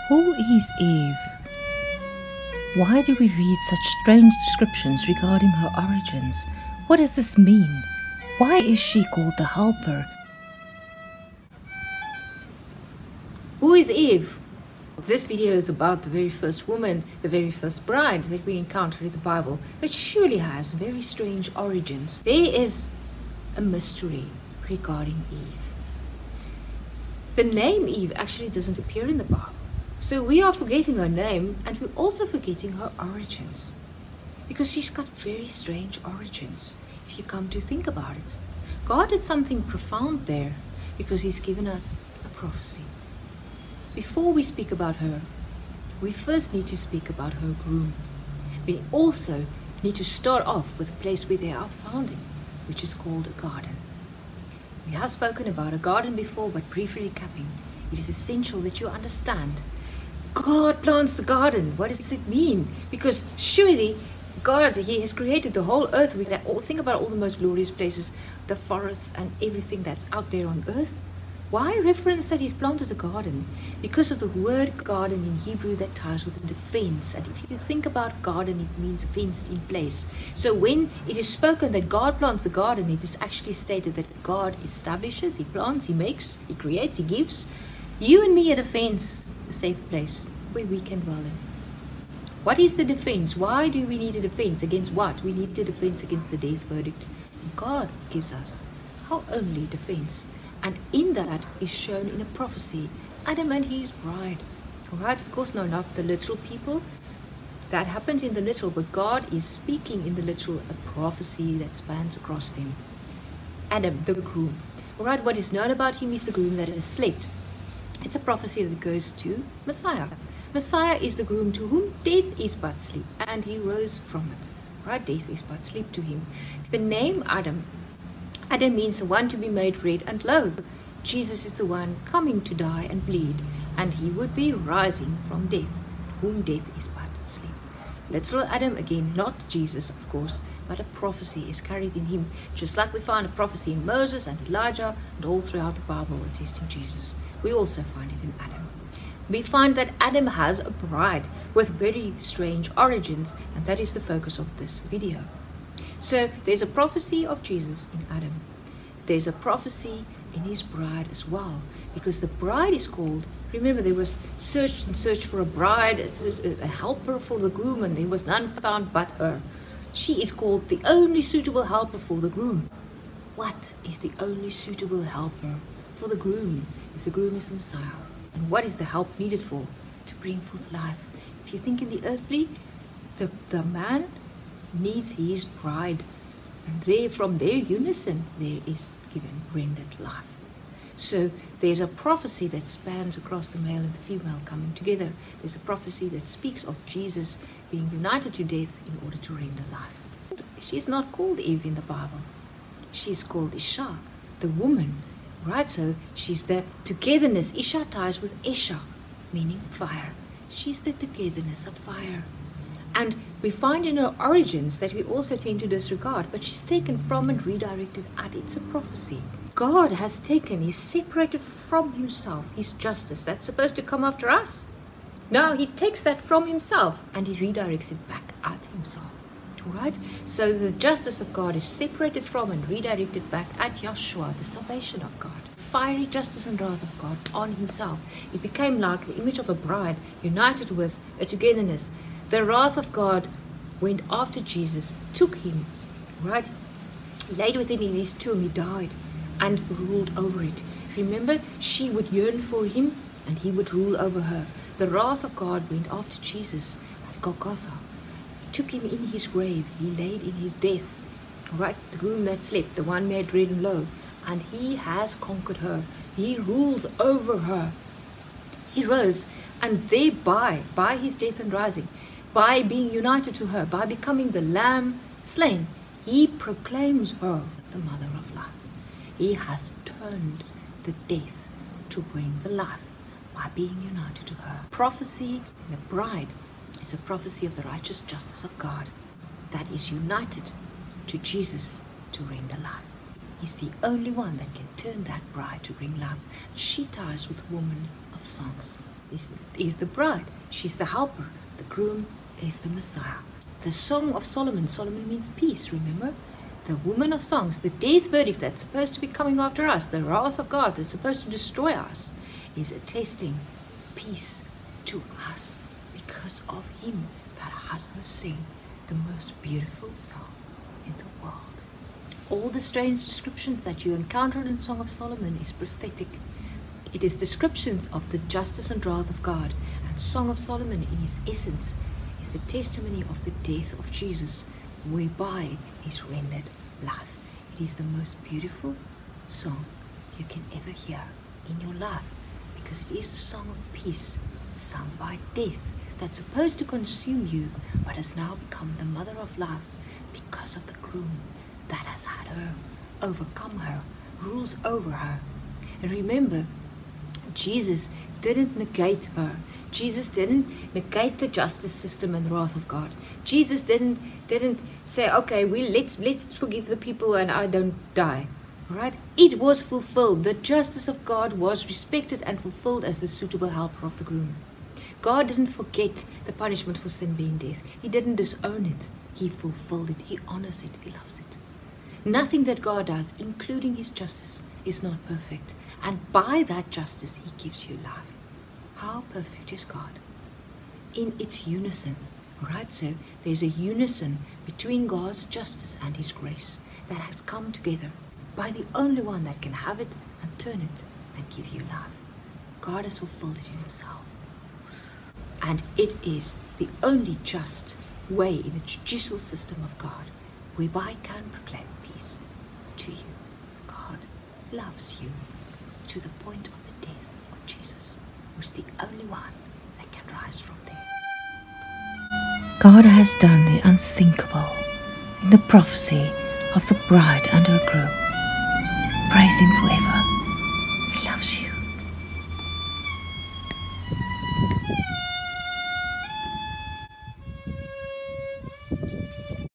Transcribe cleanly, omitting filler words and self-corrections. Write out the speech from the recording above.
Who is Eve? Why do we read such strange descriptions regarding her origins? What does this mean? Why is she called the Helper? Who is Eve? This video is about the very first woman, the very first bride that we encounter in the Bible, that surely has very strange origins. There is a mystery regarding Eve. The name Eve actually doesn't appear in the Bible. So we are forgetting her name, and we're also forgetting her origins, because she's got very strange origins if you come to think about it. God did something profound there because he's given us a prophecy. Before we speak about her, we first need to speak about her groom. We also need to start off with a place where they are founding, which is called a garden. We have spoken about a garden before, but briefly recapping, it is essential that you understand God plants the garden. What does it mean? Because surely God, he has created the whole earth. We can all think about all the most glorious places, the forests and everything that's out there on earth. Why reference that he's planted a garden? Because of the word garden in Hebrew that ties with the fence. And if you think about garden, it means fenced in place. So when it is spoken that God plants the garden, it is actually stated that God establishes, he plants, he makes, he creates, he gives you and me a defense, a safe place where we can dwell in. What is the defense? Why do we need a defense? Against what? We need a defense against the death verdict. God gives us our only defense. And in that is shown in a prophecy, Adam and his bride. Alright, of course, no, not the literal people. That happened in the literal, but God is speaking in the literal, a prophecy that spans across them. Adam, the groom. Alright, what is known about him is the groom that has slept. It's a prophecy that goes to Messiah. Messiah is the groom to whom death is but sleep, and he rose from it. Right? Death is but sleep to him. The name Adam means the one to be made red and low. Jesus is the one coming to die and bleed, and he would be rising from death, to whom death is but sleep. Literal Adam, again, not Jesus, of course, but a prophecy is carried in him, just like we find a prophecy in Moses and Elijah, and all throughout the Bible attesting Jesus. We also find it in Adam. We find that Adam has a bride with very strange origins, and that is the focus of this video. So there's a prophecy of Jesus in Adam. There's a prophecy in his bride as well, because the bride is called, remember, there was search and search for a bride, a helper for the groom, and there was none found but her. She is called the only suitable helper for the groom. What is the only suitable helper for the groom if the groom is the Messiah? And what is the help needed for? To bring forth life. If you think in the earthly, the man needs his bride, and there, from their unison, there is given rendered life. So there's a prophecy that spans across the male and the female coming together. There's a prophecy that speaks of Jesus being united to death in order to render life. She's not called Eve in the Bible. She's called Isha, the woman. Right, so she's the togetherness. Isha ties with Esha, meaning fire. She's the togetherness of fire. And we find in her origins that we also tend to disregard, but she's taken from and redirected at. It's a prophecy. God has taken, he's separated from himself, his justice that's supposed to come after us. No, he takes that from himself and he redirects it back at himself. Right? So the justice of God is separated from and redirected back at Yeshua, the salvation of God. Fiery justice and wrath of God on himself. It became like the image of a bride united with a togetherness. The wrath of God went after Jesus, took him, right? Laid within his tomb, he died and ruled over it. Remember, she would yearn for him and he would rule over her. The wrath of God went after Jesus at Golgotha. Took him in his grave, he laid in his death, right? The groom that slept, the one made red and low, and he has conquered her. He rules over her. He rose, and thereby, by his death and rising, by being united to her, by becoming the lamb slain, he proclaims her the mother of life. He has turned the death to bring the life by being united to her. Prophecy, the bride, is a prophecy of the righteous justice of God that is united to Jesus to render life. He's the only one that can turn that bride to bring life. She ties with the woman of songs. is the bride. She's the helper. The groom is the Messiah. The Song of Solomon. Solomon means peace, remember? The woman of songs, the death verdict that's supposed to be coming after us, the wrath of God that's supposed to destroy us, is attesting peace to us because of him that has her sing the most beautiful song in the world. All the strange descriptions that you encountered in Song of Solomon is prophetic. It is descriptions of the justice and wrath of God. And Song of Solomon in its essence is the testimony of the death of Jesus, whereby is rendered life. It is the most beautiful song you can ever hear in your life, because it is the song of peace sung by death that's supposed to consume you, but has now become the mother of life because of the groom that has had her, overcome her, rules over her. And remember, Jesus didn't negate her. Jesus didn't negate the justice system and the wrath of God. Jesus didn't say, okay, let's forgive the people and I don't die. Right? It was fulfilled. The justice of God was respected and fulfilled as the suitable helper of the groom. God didn't forget the punishment for sin being death. He didn't disown it. He fulfilled it. He honors it. He loves it. Nothing that God does, including his justice, is not perfect. And by that justice, he gives you life. How perfect is God? In its unison, right? So there's a unison between God's justice and his grace that has come together by the only one that can have it and turn it and give you life. God has fulfilled it in himself. And it is the only just way in the judicial system of God whereby I can proclaim peace to you. God loves you to the point of the death of Jesus, who's the only one that can rise from there. God has done the unthinkable in the prophecy of the bride and her groom. Praise him forever.